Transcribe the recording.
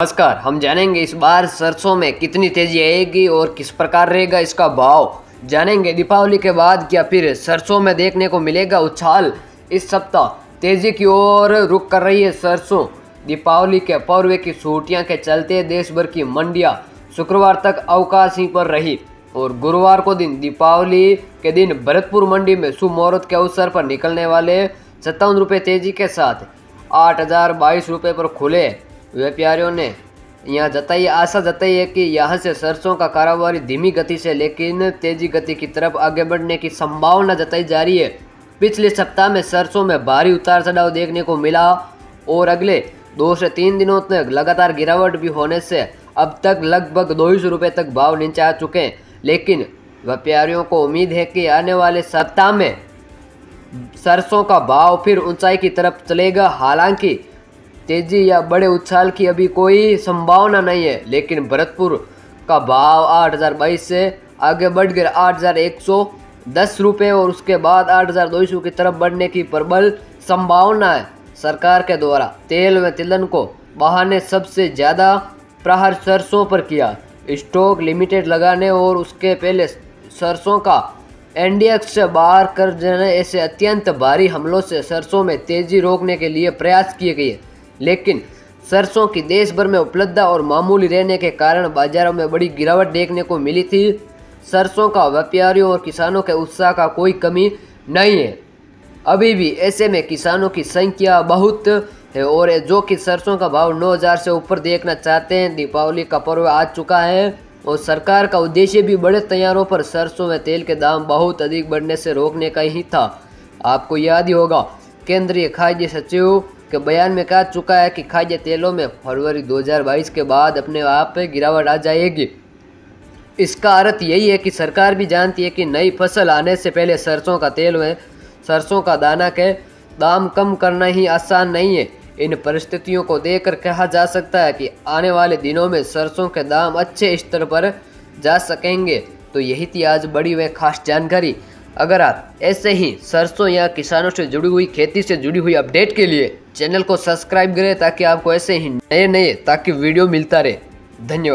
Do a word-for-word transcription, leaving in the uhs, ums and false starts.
नमस्कार, हम जानेंगे इस बार सरसों में कितनी तेजी आएगी और किस प्रकार रहेगा इसका भाव। जानेंगे दीपावली के बाद क्या फिर सरसों में देखने को मिलेगा उछाल। इस सप्ताह तेजी की ओर रुख कर रही है सरसों। दीपावली के पर्व की छुट्टियां के चलते देश भर की मंडियां शुक्रवार तक अवकाशी पर रही और गुरुवार को दिन दीपावली के दिन भरतपुर मंडी में शुभ मुहूर्त के अवसर पर निकलने वाले सत्तावन रुपये तेजी के साथ आठ हजार बाईस रुपये पर खुले। व्यापारियों ने यहाँ जताई आशा जताई है कि यहाँ से सरसों का कारोबार धीमी गति से लेकिन तेजी गति की तरफ आगे बढ़ने की संभावना जताई जा रही है। पिछले सप्ताह में सरसों में भारी उतार चढ़ाव देखने को मिला और अगले दो से तीन दिनों तक लगातार गिरावट भी होने से अब तक लगभग दो सौ रुपये तक भाव नीचे आ चुके हैं। लेकिन व्यापारियों को उम्मीद है कि आने वाले सप्ताह में सरसों का भाव फिर ऊंचाई की तरफ चलेगा। हालांकि तेजी या बड़े उछाल की अभी कोई संभावना नहीं है, लेकिन भरतपुर का भाव आठ हजार बाईस से आगे बढ़कर आठ हजार एक सौ दस रुपये और उसके बाद आठ हजार दो सौ की तरफ बढ़ने की प्रबल संभावना है। सरकार के द्वारा तेल व तिलहन को बहाने सबसे ज़्यादा प्रहार सरसों पर किया। स्टॉक लिमिटेड लगाने और उसके पहले सरसों का एनडीएक्स से बाहर कर देने ऐसे अत्यंत भारी हमलों से सरसों में तेजी रोकने के लिए प्रयास किए गए, लेकिन सरसों की देश भर में उपलब्धता और मामूली रहने के कारण बाजारों में बड़ी गिरावट देखने को मिली थी। सरसों का व्यापारियों और किसानों के उत्साह का कोई कमी नहीं है अभी भी। ऐसे में किसानों की संख्या बहुत है और जो कि सरसों का भाव नौ हजार से ऊपर देखना चाहते हैं। दीपावली का पर्व आ चुका है और सरकार का उद्देश्य भी बड़े तैयारों पर सरसों में तेल के दाम बहुत अधिक बढ़ने से रोकने का ही था। आपको याद ही होगा केंद्रीय खाद्य सचिव के बयान में कहा चुका है कि खाद्य तेलों में फरवरी दो हज़ार बाईस के बाद अपने आप गिरावट आ जाएगी। इसका अर्थ यही है कि सरकार भी जानती है कि नई फसल आने से पहले सरसों का तेल में सरसों का दाना के दाम कम करना ही आसान नहीं है। इन परिस्थितियों को देखकर कहा जा सकता है कि आने वाले दिनों में सरसों के दाम अच्छे स्तर पर जा सकेंगे। तो यही थी आज बड़ी व खास जानकारी। अगर आप ऐसे ही सरसों या किसानों से जुड़ी हुई खेती से जुड़ी हुई अपडेट के लिए चैनल को सब्सक्राइब करें ताकि आपको ऐसे ही नए नए ताकि वीडियो मिलता रहे। धन्यवाद।